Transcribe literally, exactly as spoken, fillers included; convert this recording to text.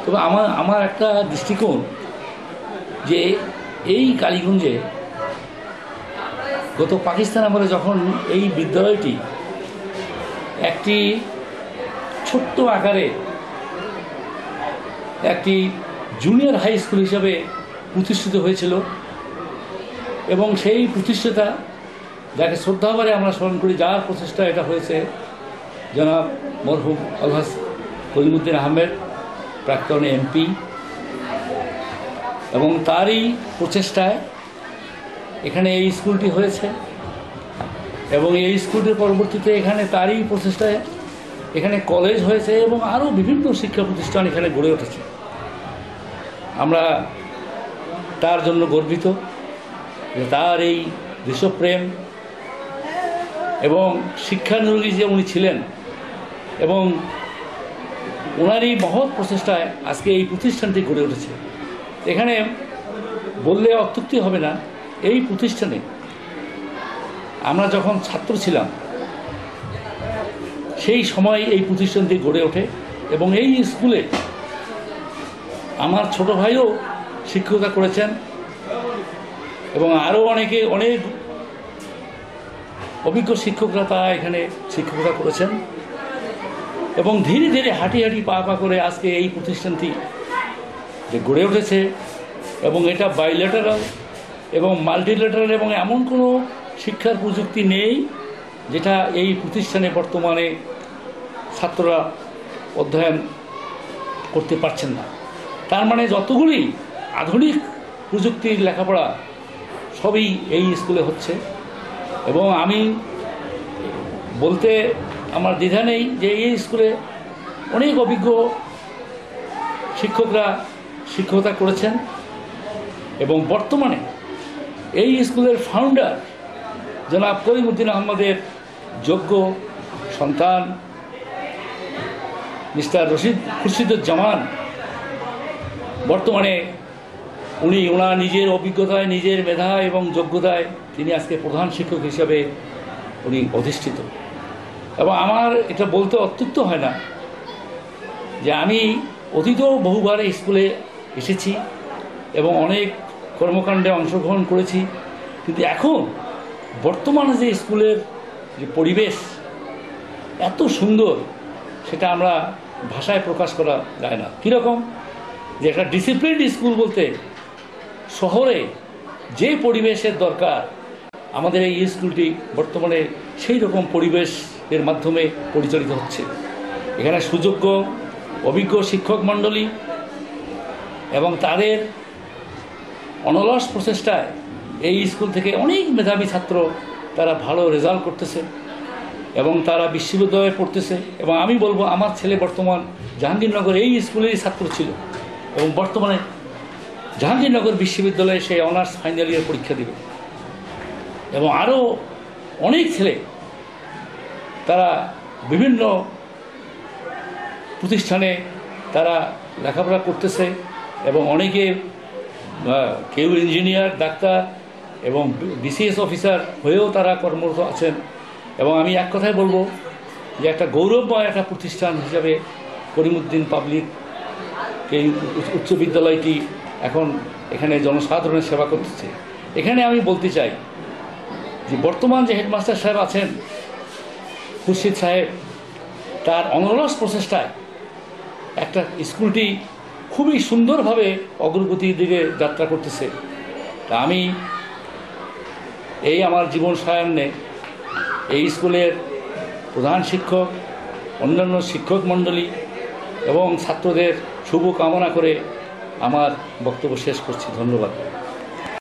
তবে আমার আমার একটা দৃষ্টিকোণ যে এই কালীগঞ্জে গত পাকিস্তান আমলে যখন এই বিদ্যালয়টি একটি ছোট্ট আকারে একটি জুনিয়র হাই স্কুল হিসাবে প্রতিষ্ঠিত হয়েছিল এবং সেই প্রতিষ্ঠাতা যাকে শ্রদ্ধাভরে আমরা স্মরণ করি, যার প্রচেষ্টা এটা হয়েছে, জনাব মরহুম আলহাজ করিমউদ্দিন আহমেদ, প্রাক্তন এমপি, এবং তারই প্রচেষ্টায় এখানে এই স্কুলটি হয়েছে এবং এই স্কুলটির পরবর্তীতে এখানে তারই প্রচেষ্টায় এখানে কলেজ হয়েছে এবং আরও বিভিন্ন শিক্ষা প্রতিষ্ঠান এখানে গড়ে উঠেছে। আমরা তার জন্য গর্বিত যে তার এই দেশপ্রেম এবং শিক্ষানুরাগী যে উনি ছিলেন এবং ওনারই মহৎ প্রচেষ্টায় আজকে এই প্রতিষ্ঠানটি গড়ে উঠেছে। এখানে বললে অত্যুক্তি হবে না, এই প্রতিষ্ঠানে আমরা যখন ছাত্র ছিলাম সেই সময় এই প্রতিষ্ঠানটি গড়ে ওঠে এবং এই স্কুলে আমার ছোট ভাইও শিক্ষকতা করেছেন এবং আরও অনেকে অনেক অভিজ্ঞ শিক্ষকরা তারা এখানে শিক্ষকতা করেছেন এবং ধীরে ধীরে হাঁটি হাঁটি পা পা করে আজকে এই প্রতিষ্ঠানটি যে গড়ে উঠেছে এবং এটা বাইলেটারাল এবং মাল্টিলেটারাল এবং এমন কোনো শিক্ষার প্রযুক্তি নেই যেটা এই প্রতিষ্ঠানে বর্তমানে ছাত্ররা অধ্যয়ন করতে পারছেন না। তার মানে যতগুলি আধুনিক প্রযুক্তির লেখাপড়া সবই এই স্কুলে হচ্ছে এবং আমি বলতে আমার দ্বিধা নেই যে এই স্কুলে অনেক অভিজ্ঞ শিক্ষকরা শিক্ষকতা করেছেন এবং বর্তমানে এই স্কুলের ফাউন্ডার জনাব করিমউদ্দিন আহমদের যোগ্য সন্তান মিস্টার রশিদ খুরশিদুজ্জামান বর্তমানে উনি ওনার নিজের অভিজ্ঞতায়, নিজের মেধা এবং যোগ্যতায় তিনি আজকে প্রধান শিক্ষক হিসাবে উনি অধিষ্ঠিত। এবং আমার এটা বলতে অত্যুক্ত হয় না যে আমি অতীতেও বহুবার এই স্কুলে এসেছি এবং অনেক কর্মকাণ্ডে অংশগ্রহণ করেছি, কিন্তু এখন বর্তমানে যে স্কুলের যে পরিবেশ এত সুন্দর সেটা আমরা ভাষায় প্রকাশ করা যায় না। কীরকম যে একটা ডিসিপ্লিনড স্কুল বলতে শহরে যে পরিবেশের দরকার আমাদের এই স্কুলটি বর্তমানে সেই রকম পরিবেশের মাধ্যমে পরিচালিত হচ্ছে। এখানে সুযোগ্য অভিজ্ঞ শিক্ষক মণ্ডলী এবং তাদের অনলস প্রচেষ্টায় এই স্কুল থেকে অনেক মেধাবী ছাত্র তারা ভালো রেজাল্ট করতেছে এবং তারা বিশ্ববিদ্যালয়ে পড়তেছে। এবং আমি বলবো আমার ছেলে বর্তমান জাহাঙ্গীরনগর এই স্কুলেরই ছাত্র ছিল এবং বর্তমানে জাহাঙ্গীরনগর বিশ্ববিদ্যালয়ে সে অনার্স ফাইনাল ইয়ার পরীক্ষা দেবে এবং আরও অনেক ছেলে তারা বিভিন্ন প্রতিষ্ঠানে তারা লেখাপড়া করতেছে এবং অনেকে কেউ ইঞ্জিনিয়ার, ডাক্তার এবং বিসিএস অফিসার হয়েও তারা কর্মরত আছেন। এবং আমি এক কথাই বলবো যে একটা গৌরবময় একটা প্রতিষ্ঠান হিসাবে করিমউদ্দিন পাবলিক এই উচ্চ বিদ্যালয়টি এখন এখানে জনসাধারণের সেবা করতেছে। এখানে আমি বলতে চাই যে বর্তমান যে হেডমাস্টার সাহেব আছেন খুরশিদ সাহেব, তার অনলস প্রচেষ্টায় একটা স্কুলটি খুবই সুন্দরভাবে অগ্রগতির দিকে যাত্রা করতেছে। তা আমি এই আমার জীবন সায়ান্নে এই স্কুলের প্রধান শিক্ষক, অন্যান্য শিক্ষক মণ্ডলী এবং ছাত্রদের শুভ কামনা করে আমার বক্তব্য শেষ করছি। ধন্যবাদ।